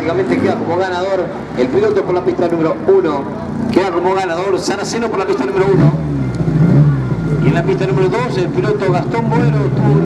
lógicamente queda como ganador el piloto por la pista número 1. Queda como ganador Saraceno por la pista número 1. Y en la pista número 2 el piloto Gastón Boero tuvo